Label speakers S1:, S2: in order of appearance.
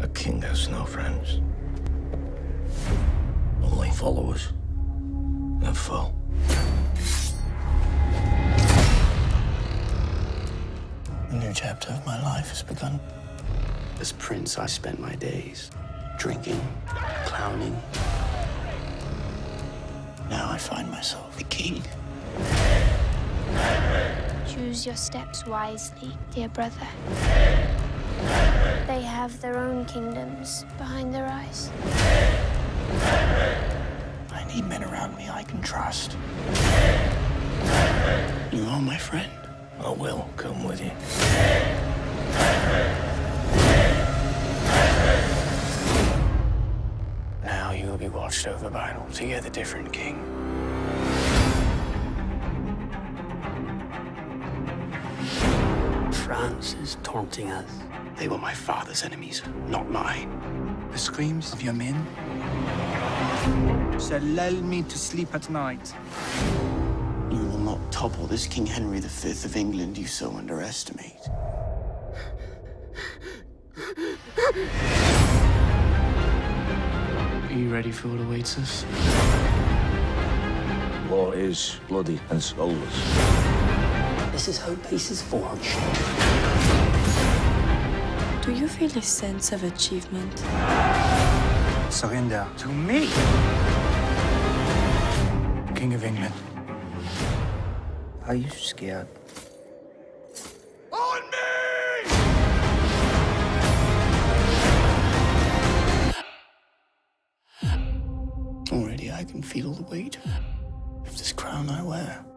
S1: king has no friends. Only followers and foe. A new chapter of my life has begun.
S2: As prince, I spent my days drinking, clowning.
S1: Now I find myself the king.
S3: Choose your steps wisely, dear brother. They have their own kingdoms behind their eyes.
S1: I need men around me I can trust.
S2: You are my friend.
S1: I will come with you.
S2: Now you will be watched over by an altogether different king. France is taunting us. They were my father's enemies, not mine.
S4: The screams of your men shall lull me to sleep at night.
S2: You will not topple this King Henry V of England you so underestimate. Are you ready for what awaits us?
S1: War is bloody and soulless.
S2: This is how peace is forged.
S5: Do you feel a sense of achievement?
S4: Surrender to me, King of England.
S1: Are you scared?
S4: On me!
S2: Already I can feel the weight of this crown I wear.